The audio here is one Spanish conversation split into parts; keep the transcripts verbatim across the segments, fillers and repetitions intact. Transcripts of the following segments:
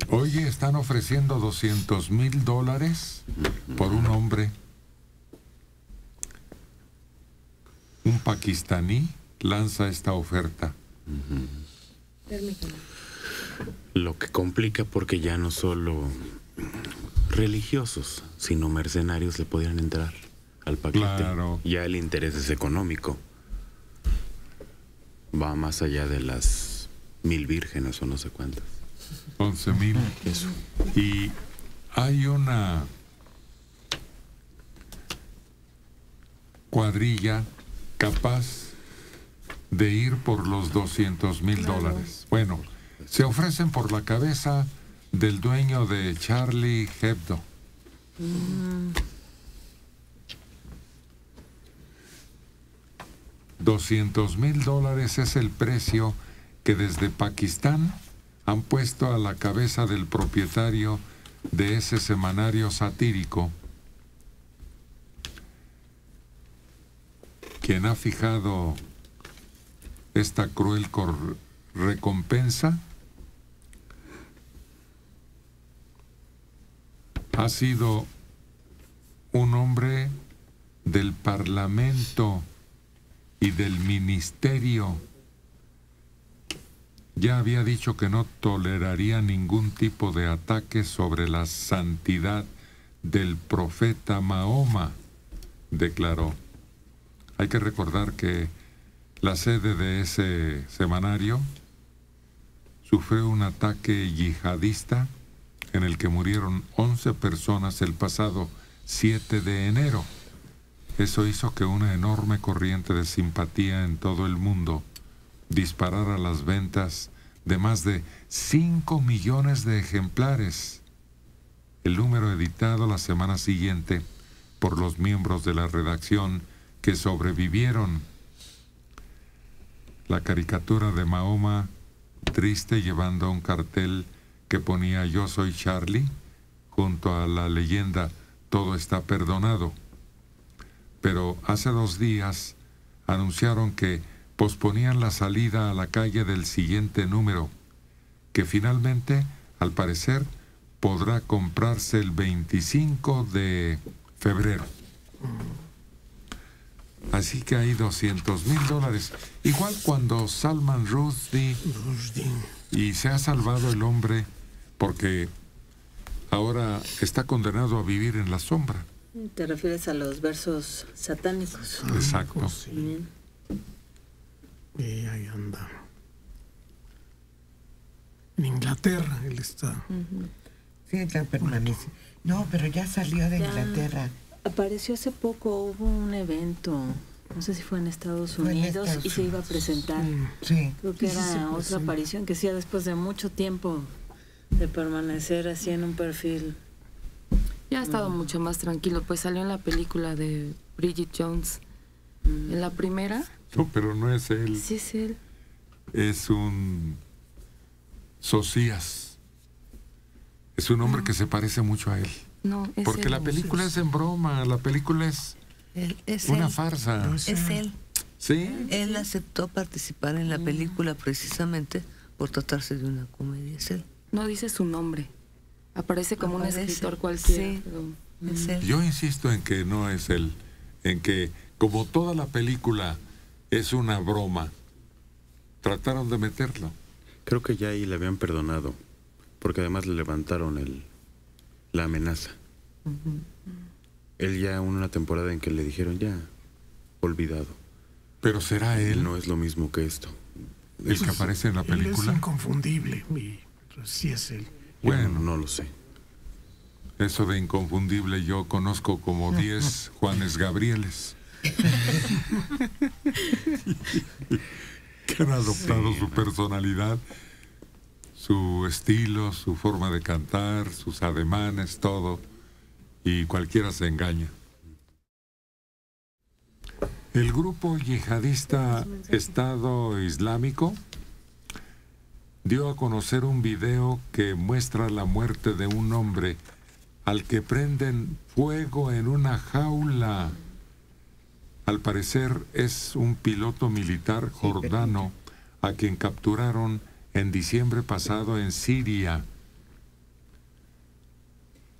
Oye, están ofreciendo doscientos mil dólares por un hombre. Un pakistaní lanza esta oferta. Permítame. Lo que complica porque ya no solo religiosos, sino mercenarios le podrían entrar al paquete. Claro. Ya el interés es económico. Va más allá de las mil vírgenes o no sé cuántas. once mil. Eso. Y hay una cuadrilla capaz de ir por los doscientos mil dólares. Bueno, se ofrecen por la cabeza del dueño de Charlie Hebdo. Mm. doscientos mil dólares es el precio que desde Pakistán han puesto a la cabeza del propietario de ese semanario satírico, quien ha fijado esta cruel recompensa. Ha sido un hombre del Parlamento y del Ministerio. Ya había dicho que no toleraría ningún tipo de ataque sobre la santidad del profeta Mahoma, declaró. Hay que recordar que la sede de ese semanario sufrió un ataque yihadista en el que murieron once personas el pasado siete de enero. Eso hizo que una enorme corriente de simpatía en todo el mundo disparara las ventas de más de cinco millones de ejemplares, el número editado la semana siguiente por los miembros de la redacción que sobrevivieron. La caricatura de Mahoma, triste, llevando un cartel que ponía "Yo soy Charlie", junto a la leyenda "Todo está perdonado". Pero hace dos días anunciaron que posponían la salida a la calle del siguiente número, que finalmente, al parecer, podrá comprarse el veinticinco de febrero. Así que hay doscientos mil dólares. Igual cuando Salman Rushdie, y se ha salvado el hombre porque ahora está condenado a vivir en la sombra. Te refieres a los versos satánicos. Exacto. Bien. Y ahí anda. En Inglaterra él está. Ujú. Sí, ya permanece. No, pero ya salió de Ya. Inglaterra. Apareció hace poco, hubo un evento, no sé si fue en Estados Fue en Unidos, Estados y se iba a presentar. Sí. Creo que Sí, sí, era se otra presenta. aparición que hacía después de mucho tiempo de permanecer así en un perfil. Ya ha estado mucho más tranquilo, pues salió en la película de Bridget Jones. En la primera, No, pero no es él. sí es él. Es un Socias. Es un hombre que se parece mucho a él. No, es Porque él. la película es en broma, la película es Él, es una él. farsa. No Es él. ¿Sí? Él aceptó participar en la película precisamente por tratarse de una comedia. Es él. No dice su nombre. Aparece como Aparece. un escritor cualquiera. Sí. pero- Es él. Yo insisto en que no es él, en que como toda la película es una broma, trataron de meterlo. Creo que ya ahí le habían perdonado, porque además le levantaron el, la amenaza. Él ya en una temporada en que le dijeron ya, olvidado. Pero ¿será él No es lo mismo que esto. el que aparece en la Él es película? inconfundible. Y pues, sí es él. Bueno. Bueno, no lo sé. Eso de inconfundible yo conozco como diez Juanes Gabrieles que han adoptado su personalidad, su estilo, su forma de cantar, sus ademanes, todo, y cualquiera se engaña. El grupo yihadista Estado Islámico dio a conocer un video que muestra la muerte de un hombre al que prenden fuego en una jaula. Al parecer es un piloto militar jordano a quien capturaron en diciembre pasado en Siria.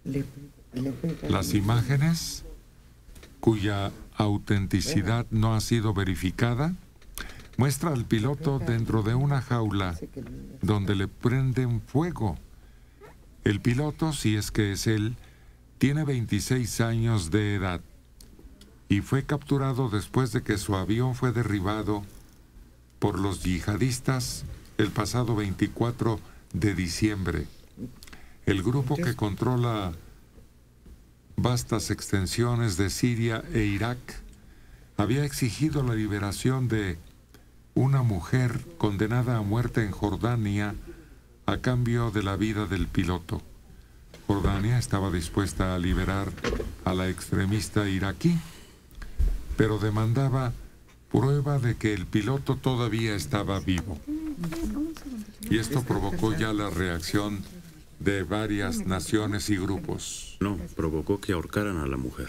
Las imágenes, cuya autenticidad no ha sido verificada, muestra al piloto dentro de una jaula donde le prenden fuego. El piloto, si es que es él, tiene veintiséis años de edad y fue capturado después de que su avión fue derribado por los yihadistas el pasado veinticuatro de diciembre. El grupo que controla vastas extensiones de Siria e Irak había exigido la liberación de una mujer condenada a muerte en Jordania a cambio de la vida del piloto. Jordania estaba dispuesta a liberar a la extremista iraquí, pero demandaba prueba de que el piloto todavía estaba vivo. Y esto provocó ya la reacción de varias naciones y grupos. No, provocó que ahorcaran a la mujer.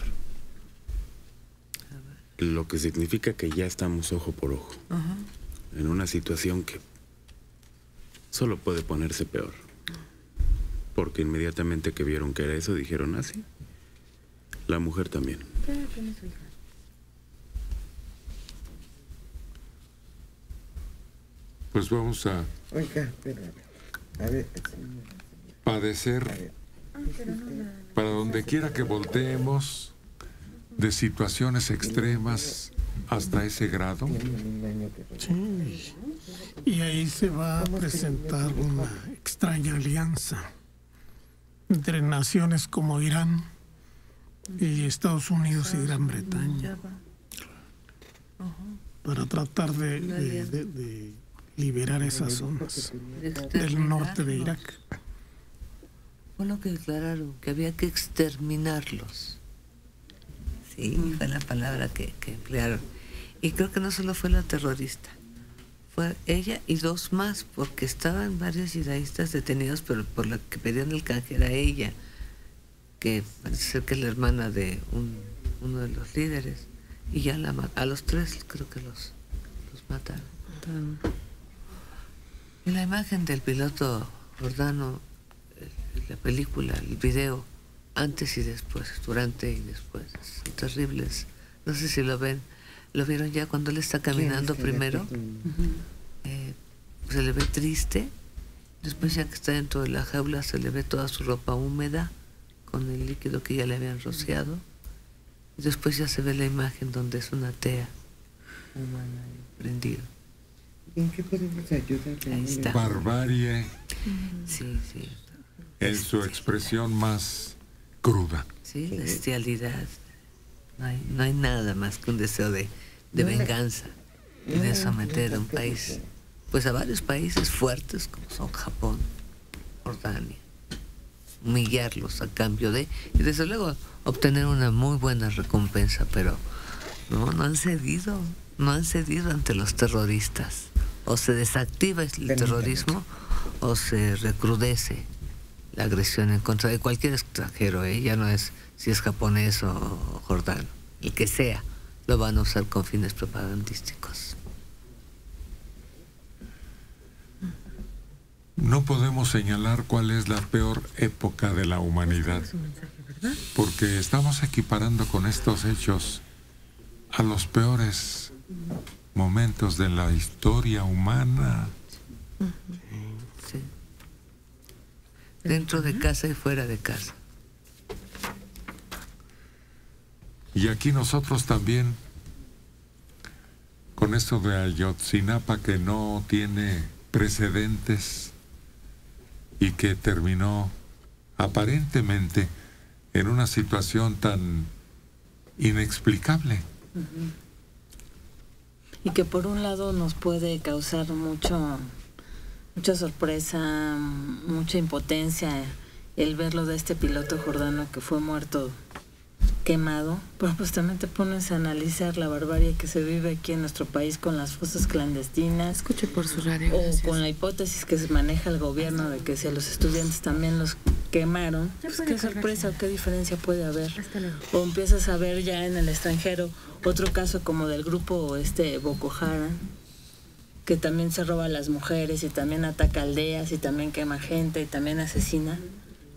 Lo que significa que ya estamos ojo por ojo. Ajá. En una situación que solo puede ponerse peor. Porque inmediatamente que vieron que era eso, dijeron, ah, sí, la mujer también. Pues vamos a Oiga, pero, a ver, padecer para donde quiera que volteemos de situaciones extremas hasta ese grado. Sí. Y ahí se va a presentar una extraña alianza entre naciones como Irán y Estados Unidos y Gran Bretaña para tratar de, de, de, de liberar esas zonas del norte de Irak. Fue lo que declararon, que había que exterminarlos. Sí, fue la palabra que, que emplearon. Y creo que no solo fue la terrorista, fue ella y dos más, porque estaban varios yihadistas detenidos, pero por la que pedían el canje era ella, que parece ser que es la hermana de un, uno de los líderes, y ya la, a los tres creo que los, los mataron. Y la imagen del piloto Jordano, la película, el video, antes y después, durante y después, son terribles. No sé si lo ven, lo vieron ya cuando él está caminando primero, eh, se le ve triste, después ya que está dentro de la jaula se le ve toda su ropa húmeda con el líquido que ya le habían rociado, y después ya se ve la imagen donde es una tea humana prendida. ¿en qué podemos ayudar? Ahí está. Barbarie Sí, sí. en su expresión más cruda. Sí, bestialidad. No hay, no hay nada más que un deseo de, de venganza y de someter a un país, pues a varios países fuertes como son Japón, Jordania, humillarlos a cambio de, y desde luego obtener una muy buena recompensa, pero no, no han cedido, no han cedido ante los terroristas. O se desactiva el terrorismo o se recrudece la agresión en contra de cualquier extranjero, ¿eh? Ya no es si es japonés o jordano, el que sea, lo van a usar con fines propagandísticos. No podemos señalar cuál es la peor época de la humanidad, porque estamos equiparando con estos hechos a los peores momentos de la historia humana. Sí. Dentro de casa y fuera de casa. Y aquí nosotros también, con esto de Ayotzinapa que no tiene precedentes y que terminó aparentemente en una situación tan inexplicable. Uh-huh. Y que por un lado nos puede causar mucho, mucha sorpresa, mucha impotencia el verlo de este piloto jordano que fue muerto quemado, pero pues también te pones a analizar la barbarie que se vive aquí en nuestro país con las fosas clandestinas. Escuche por su radio. O Gracias. con la hipótesis que se maneja el gobierno de que si a los estudiantes también los quemaron, pues qué sorpresa o qué diferencia puede haber. O empiezas a ver ya en el extranjero otro caso como del grupo este Boko Haram, que también se roba a las mujeres y también ataca aldeas y también quema gente y también asesina.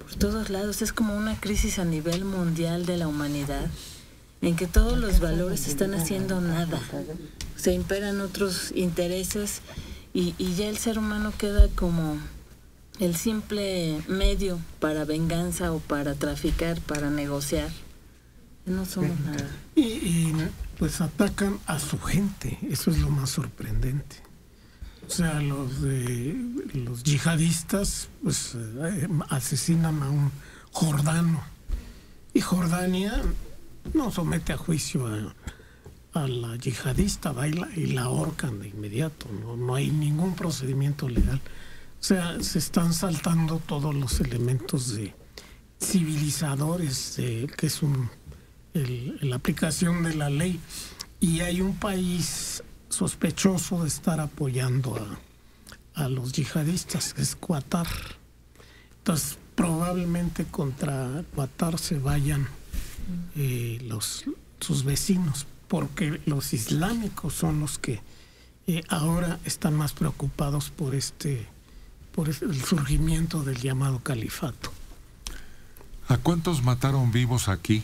por todos lados. Es como una crisis a nivel mundial de la humanidad, en que todos los valores están haciendo nada. Se imperan otros intereses y, y ya el ser humano queda como el simple medio para venganza o para traficar, para negociar. No somos nada. Y, y pues atacan a su gente, eso es lo más sorprendente. O sea, los de los yihadistas pues eh, asesinan a un jordano y Jordania no somete a juicio a, a la yihadista, va y la, y la ahorcan de inmediato, no, no hay ningún procedimiento legal. O sea, se están saltando todos los elementos de civilizadores, de, que es un, el, la aplicación de la ley. Y hay un país sospechoso de estar apoyando a, a los yihadistas, que es Qatar. Entonces, probablemente contra Qatar se vayan eh, los, sus vecinos, porque los islámicos son los que eh, ahora están más preocupados por este, por el surgimiento del llamado califato. ¿A cuántos mataron vivos aquí?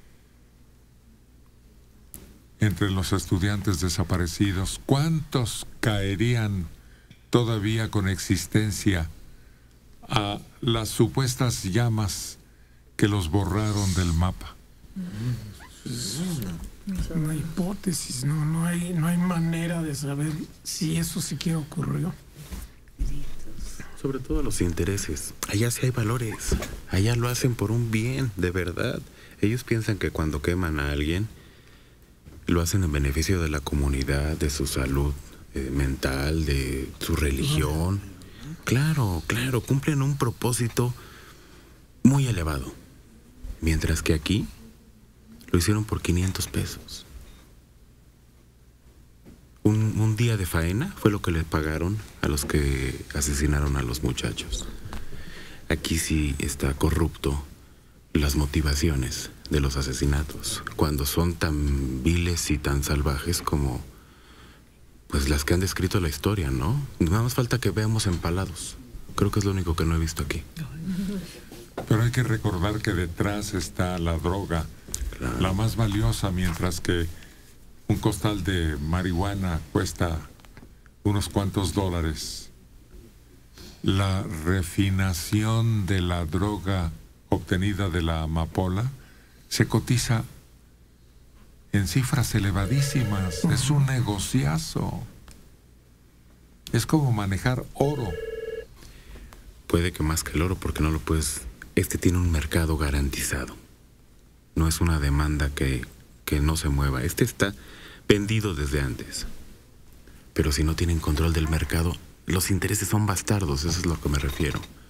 Entre los estudiantes desaparecidos, ¿cuántos caerían todavía con existencia a las supuestas llamas que los borraron del mapa? No hay hipótesis, no, no hay, no hay manera de saber si eso siquiera ocurrió. Sobre todo los intereses. Allá sí hay valores. Allá lo hacen por un bien, de verdad. Ellos piensan que cuando queman a alguien, lo hacen en beneficio de la comunidad, de su salud eh, mental, de su religión. Claro, claro, cumplen un propósito muy elevado. Mientras que aquí lo hicieron por quinientos pesos. Un, un día de faena fue lo que le pagaron a los que asesinaron a los muchachos. Aquí sí está corrupto las motivaciones de los asesinatos, cuando son tan viles y tan salvajes como pues las que han descrito la historia, ¿no? Nada más falta que veamos empalados. Creo que es lo único que no he visto aquí. Pero hay que recordar que detrás está la droga, claro, la más valiosa, mientras que un costal de marihuana cuesta unos cuantos dólares. La refinación de la droga obtenida de la amapola se cotiza en cifras elevadísimas. Es un negociazo. Es como manejar oro. Puede que más que el oro, porque no lo puedes... Este tiene un mercado garantizado. No es una demanda que, que no se mueva. Este está vendido desde antes. Pero si no tienen control del mercado, los intereses son bastardos, eso es a lo que me refiero.